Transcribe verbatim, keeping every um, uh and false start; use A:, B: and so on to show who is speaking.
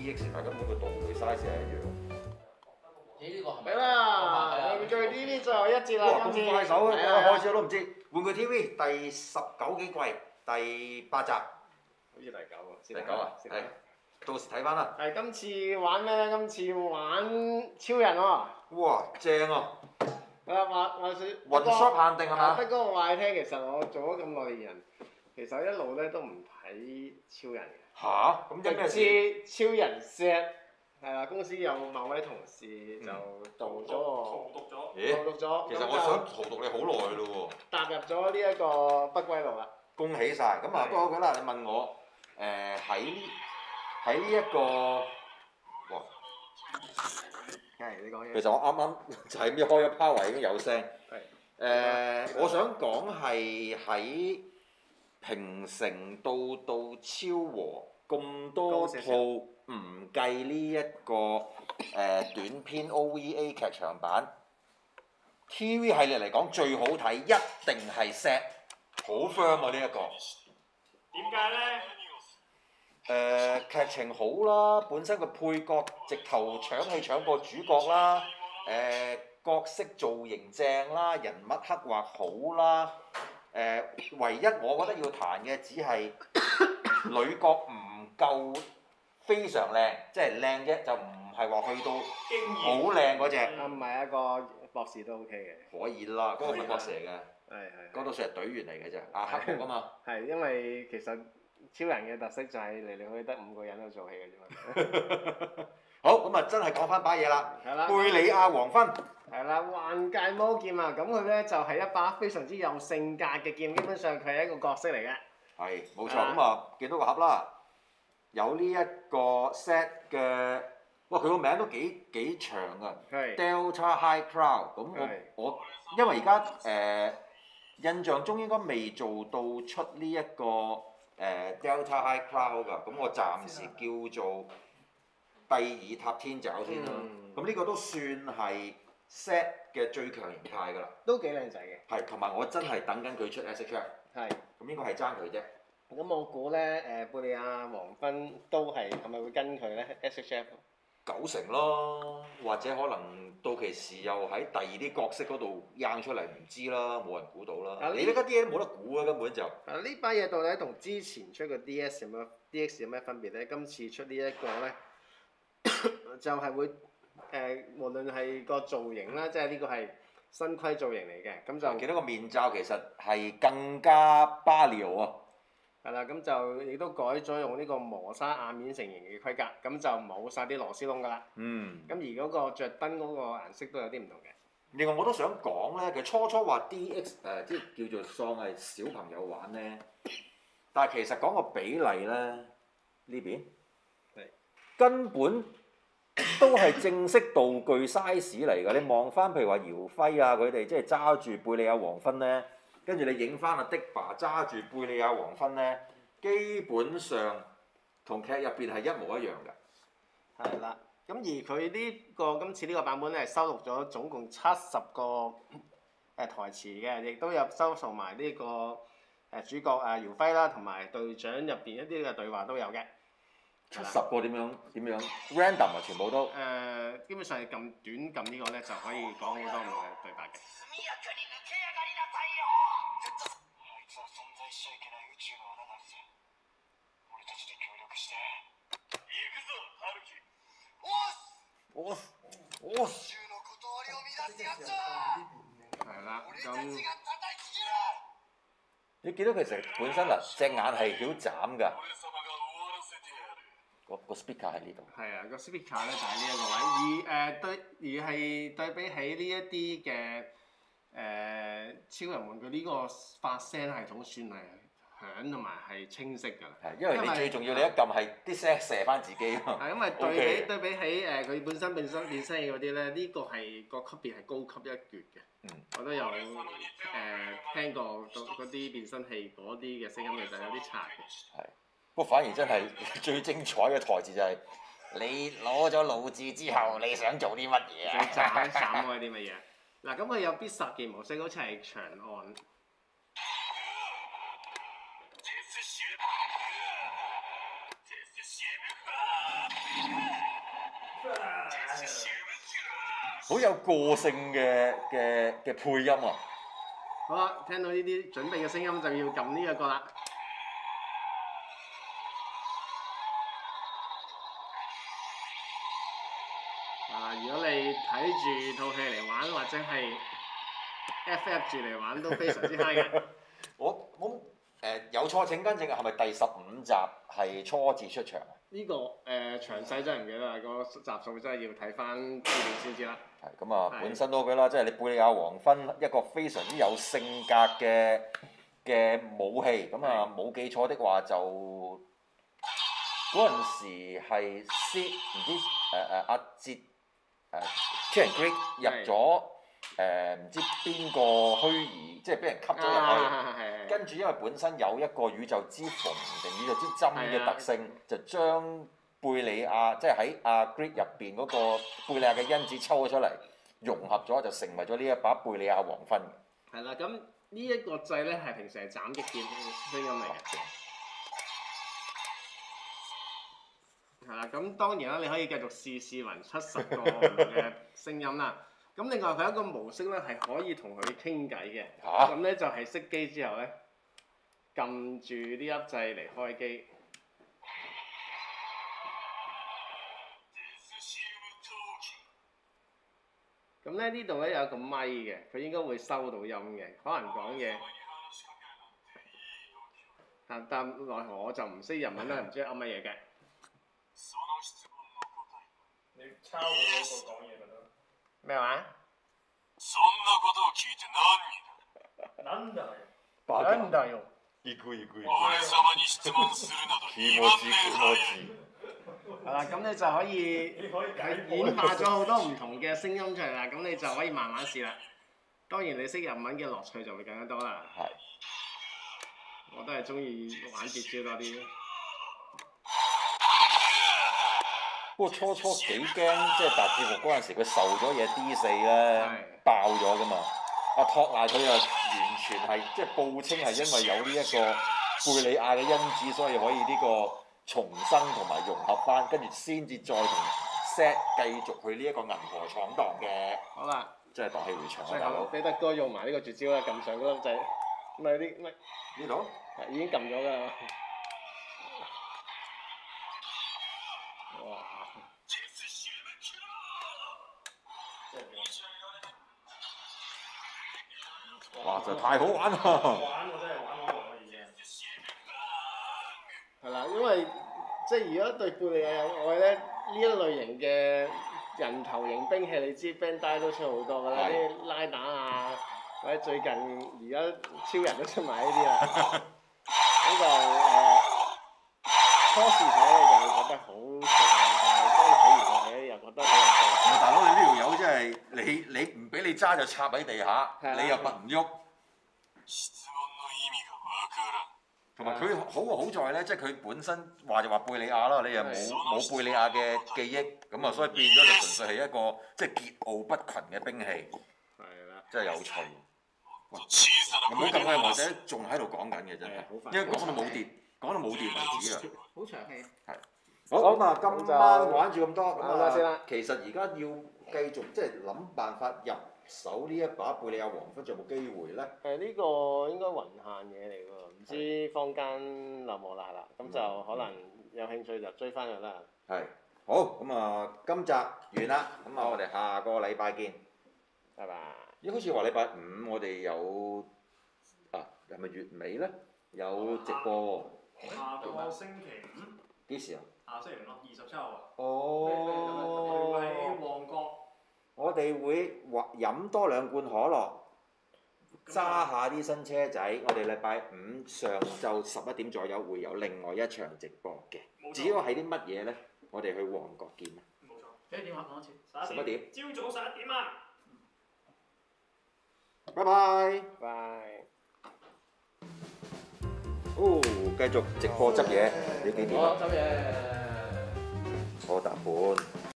A: D X，但根本個道具 size 係一樣。
B: 咦？呢個係咪？
C: 嚟啦！玩具 T V 最後一節啦，
A: 哇！
C: 今次
A: 咁快手啊！
C: 係啊
A: 開始我都唔知。玩具 T V 第十九幾季第八集。
C: 好似第九喎，
A: 第九啊，
C: 係
A: 係。到時睇翻啦。
C: 係今次玩咩咧？今次玩超人喎。
A: 哇！正啊！
C: 啊話話説。
A: 雲 shop 限定係嘛？
C: 不過我話你聽，其實我做咗咁耐獵人，其實一路咧都唔睇超人嘅。
A: 吓？咁因咩事？
C: 直至超人 set 係啦，公司有某位同事就做咗
D: 荼毒咗。
A: 咦？
C: 荼毒咗，
A: 其實我想荼毒你好耐咯喎。
C: 踏入咗呢一個不歸路啦。
A: 恭喜晒！咁啊，不過嗰句啦，你問我誒喺呢喺呢一個，哇！
C: 係你講嘢。
A: 其實我啱啱就係搣開咗 power 已經有聲。
C: 係。
A: 誒，我想講係喺平成到到超和咁多套，唔計呢一個誒短篇 O V A 劇場版 ，T V 系列嚟講最好睇一定係 set，好 firm 啊呢一個。
D: 點解咧？
A: 誒、呃、劇情好啦，本身個配角直頭搶戲搶過主角啦，誒、呃、角色造型正啦，人物刻畫好啦，誒、呃、唯一我覺得要彈嘅只係女角唔夠非常靚，即係靚啫，就唔係話去到好靚嗰隻。
C: 啊唔係一個博士都 OK 嘅。
A: 可以啦，嗰、那個唔係博士嚟嘅，
C: 係係。
A: 嗰度算係隊員嚟嘅啫，阿黑木啊嘛。
C: 係因為其實。超人嘅特色就係嚟嚟去去得五個人喺度做戲嘅啫嘛。
A: 好，咁啊真係講翻把嘢啦。
C: 係啦。
A: 貝里亞黃昏。
C: 係啦，幻界魔劍啊！咁佢咧就係一把非常之有性格嘅劍，基本上佢係一個角色嚟嘅。
A: 係，冇錯。咁啊，見到個盒啦，有呢一個 set 嘅，哇！佢個名都幾幾長啊。
C: 係。
A: Delta High Cloud，咁我我因為而家誒印象中應該未做到出呢一個。誒、uh, Delta High Cloud 㗎，咁我暫時叫做蒂爾塔天爪先啦。咁呢、嗯、個都算係 set 嘅最強形態㗎啦。
C: 都幾靚仔嘅。係，
A: 同埋我真係等緊佢出 S H F。係。咁應該係爭佢啫。
C: 咁我估咧誒貝利亞黃昏都係係咪會跟佢咧 S H F？
A: 九成咯，或者可能到期時又喺第二啲角色嗰度掹出嚟，唔知啦，冇人估到啦。啊、你呢家啲嘢冇得估啊，根本就。
C: 啊！呢把嘢到底同之前出個 D S 有咩 D X 有咩分別咧？今次出呢一個咧，就係會誒、呃，無論係個造型啦，即係呢個係新規造型嚟嘅，咁就。
A: 見到個面罩其實係更加巴遼啊！
C: 係啦，咁就亦都改咗用呢個磨砂亞面成型嘅規格，咁就冇晒啲螺絲窿㗎啦。嗯。咁而嗰個著燈嗰個顏色都有啲唔同嘅。
A: 另外我都想講咧，佢初初話 D X 誒、呃，即係叫做喪係小朋友玩咧，但係其實講個比例咧，呢邊係根本都係正式道具 size 嚟㗎。你望翻譬如話姚輝啊，佢哋即係揸住貝利亞黃昏咧。跟住你影翻阿的爸揸住貝利亞黃昏咧，基本上同劇入邊係一模一樣嘅。
C: 係啦，咁而佢呢、這個今次呢個版本咧係收錄咗總共七十個誒、呃、台詞嘅，亦都有收藏埋呢個誒、呃、主角啊姚輝啦，同埋隊長入邊一啲嘅對話都有嘅。
A: 七十個點樣點樣 random 啊？全部都。誒、
C: 呃，基本上係咁短撳呢個咧就可以講好多唔同嘅對白嘅。
A: 我我
C: 係啦，咁
A: 你見到其實本身嗱隻眼係曉斬㗎，個個 speaker 喺呢度。
C: 係啊，個 speaker 咧就喺呢一個位，而誒、呃、對，而係對比起呢一啲嘅誒超人玩具呢個發聲系統算係響同埋係清晰㗎啦。
A: 係，因為你最重要你一撳係啲聲射翻自己啊嘛。
C: 係因為對比 Okay. 對比起誒佢、呃、本身變身變聲器嗰啲咧，呢、這個係個級別係高級一橛嘅。嗯。我都有誒、呃、聽過嗰啲變身器嗰啲嘅聲音，其實有啲差嘅。
A: 係。不過反而真係最精彩嘅台詞就係、是、你攞咗腦智之後，你想做啲乜嘢啊？
C: 斬斬開啲乜嘢？嗱，咁佢有必殺技模式，好似係長按。
A: 好有個性嘅嘅嘅配音啊！
C: 好啦，聽到呢啲準備嘅聲音就要撳呢一個啦。啊！如果你睇住套戲嚟玩，或者係 F F 住嚟玩，都非常之 high 嘅。
A: 我我誒、呃、有錯請更正，係咪第十五集係初次出場啊？
C: 呢、這個誒、呃、詳細真係唔記得啦，個集數真係要睇翻資料先知啦。
A: 係咁啊，
C: 係
A: 本身都佢啦，即係你貝利亞黃昏一個非常之有性格嘅嘅武器，咁啊冇記錯的話就嗰陣時係 C 唔知誒誒阿哲誒 Kieran Gray 入咗誒唔知邊個虛擬，即係俾人吸咗入去。
C: 啊
A: 跟住因為本身有一個宇宙之縫定宇宙之針嘅特性，就將貝利亞即係喺阿 Grid 入邊嗰個貝利亞嘅因子抽咗出嚟，融合咗就成為咗呢一把貝利亞黃昏。
C: 係啦，咁呢一個掣咧係平時係斬擊鍵嘅聲音嚟嘅。係啦，咁當然啦，你可以繼續試試勻七十個唔同嘅聲音啦。咁另外佢有一個模式咧係可以同佢傾偈嘅。
A: 嚇！
C: 咁咧就係熄機之後咧，撳住呢粒掣嚟開機。咁咧呢度咧有一個咪嘅，佢應該會收到音嘅，可能講嘢。但但奈何我就唔識日文啦，唔知噏乜嘢嘅。
D: 你抄佢嗰個講嘢就得。
C: 咩話？
D: なんだよ。
A: バ
C: なんだよ。
A: 行く行く行
E: 俺様に質問するなど
A: 気持ち気持ち。
C: 係啦，咁你就可以
D: 你可以解
C: 係演化咗好多唔同嘅聲音出嚟啦，咁你就可以慢慢試啦。當然你識日文嘅樂趣就會更加多啦。
A: 係。
C: 我都係中意玩絕招多啲。
A: 不過初初幾驚，即係達志服嗰陣時，佢受咗嘢 D 四咧，爆咗噶嘛。阿托賴佢又完全係即係報稱係因為有呢一個貝利亞嘅因子，所以可以呢個重生同埋融合翻，跟住先至再同 Set 繼續去呢一個銀河闖蕩嘅。
C: 好啦，
A: 即係蕩氣迴腸啊，
C: 最
A: 大佬
C: 後！彼得哥用埋呢個絕招啦，撳上嗰粒掣，唔係啲咩？
A: 呢度
C: 係已經撳咗㗎。哇！
A: 哇！就太好玩啦！
D: 玩我真係玩好耐啦已經。
C: 係啦，因為即係如果對貝利亞有愛咧，呢一類型嘅人頭型兵器，你知 Bandai 都出好多㗎啦，
A: 係
C: 啲拉打啊，或者最近而家超人都出埋呢啲啊，咁就誒初時睇咧就會覺得好奇怪，但係當你睇完落去又覺得好有趣。
A: 大佬，你呢條友真係你你唔俾你揸就插喺地下，
C: 係啊
A: 你又拔唔喐。
E: 質問の意味がわからん。
A: 同埋佢好好在咧，即係佢本身話就話貝利亞啦，你又冇冇貝利亞嘅記憶，咁啊所以變咗就純粹係一個即係桀驁不群嘅兵器，
C: 係啦，
A: 真係有趣。
E: 小さな
A: 唔好咁嘅，或者仲喺度講緊嘅真係
C: 係好，快
A: 因為講到冇電，講到冇電為止啊。
C: 好長氣。
A: 好咁啊，今晚玩住咁多，咁
C: 玩咁多先啦
A: 啊，其實而家要繼續即係諗辦法入手呢一把貝利亞黃昏，仲有冇機會咧？
C: 誒呢個應該雲限嘢嚟喎，唔知坊間有冇啦，係啦，咁就可能有興趣就追翻佢啦。
A: 係，好咁啊，今集完啦，咁啊，我哋下個禮拜見。
C: 拜拜。
A: 咦，好似話禮拜五我哋有啊，係咪月尾咧？有直播喎。
D: 下個星期五。
A: 幾時啊？
D: 下星期五咯，二十七號啊。
A: 哦。
D: 會喺旺角。
A: 我哋會話飲多兩罐可樂，揸下啲新車仔。我哋禮拜五上晝十一點左右會有另外一場直播嘅。至於係啲乜嘢咧？我哋去旺角見啦。
D: 冇錯。
B: 俾電話講一次。
A: 十一點。
D: 朝早十一點啊！
A: 拜拜。
C: 拜。
A: 哦，繼續直播執嘢，你幾點啊？
B: 好，執嘢。
A: 我打半。